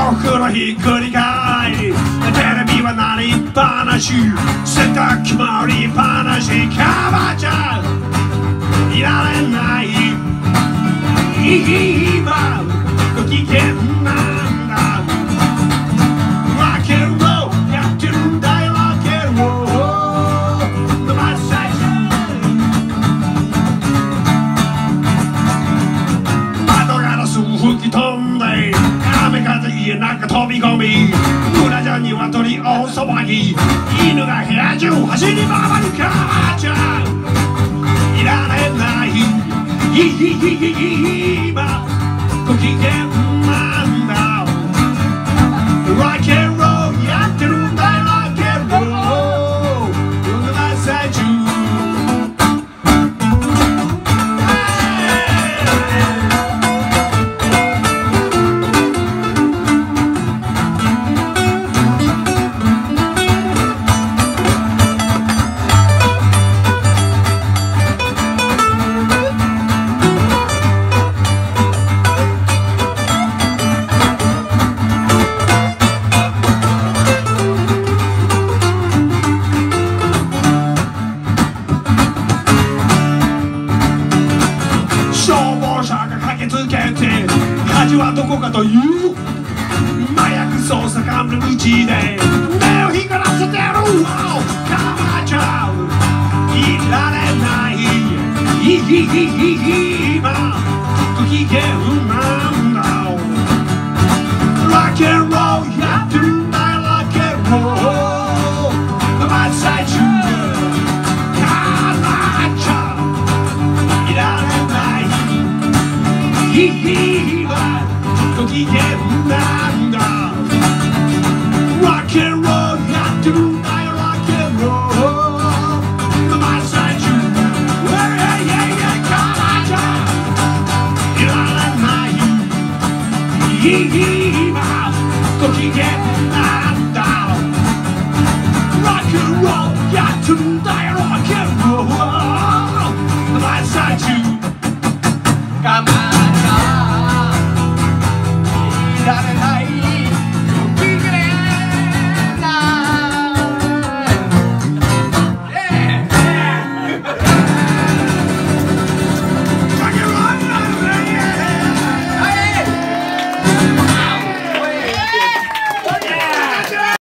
お風呂ひっくり返りテレビはなりっぱなし洗濯機回りっぱなしカバちゃんいられない今ご機嫌なんだロッケンロールやってるんだよロッケンロールのマッサージ窓ガラス吹き飛んで雨風家なんか飛び込み村じゃ鶏大騒ぎ犬が部屋中走り回る母ちゃんいられない今ご機嫌なんだロッケンロールやってるんだよロッケンロールのマッサージ消防車が駆けつけて火事はどこかという麻薬捜査官の道で目を光らせてるカバちゃんいられない今ご機嫌なんだロッケンロールやってるんだよロッケンロールのマッサージカバちゃんいられない今ご機嫌なんだロッケンロールやってるんだよロッケンロールのマッサージカバちゃんいられない今ご機嫌なんだロッケンロールやってるんだよ